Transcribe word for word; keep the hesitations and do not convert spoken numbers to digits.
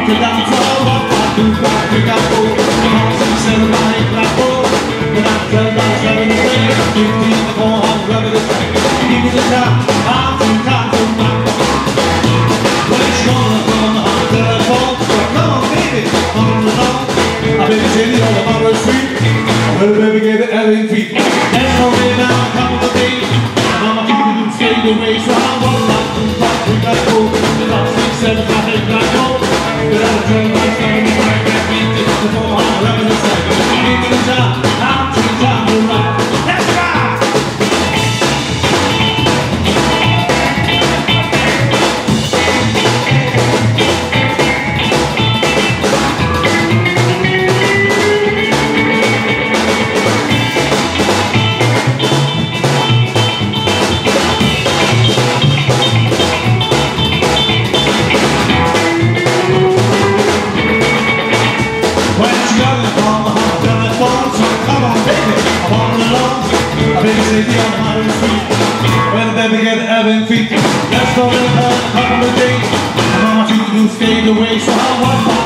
to down to what I do, what we got for. I'm six, seven, eight, nine, four. When I tell down seven to play, fifteen to four, I'm rubbing the track. Give me the time, I'm too tired to rock. When it's gonna come, I'm telephone. So come on, baby, come on along. I baby city on the Monroe Street. Well, baby, give it every feet. That's no way now, come on, baby. Mama, you can stay the way, so I won't like to rock. We got to go. About six, seven, eight, nine, four. But I'll turn my phone right back into the phone. I'm rubbing the track. Give me the time, I'm too tired to rock. Let's rock! Well, baby, get having feet. Let's go and have a couple of days. I want you to stay the way, so I want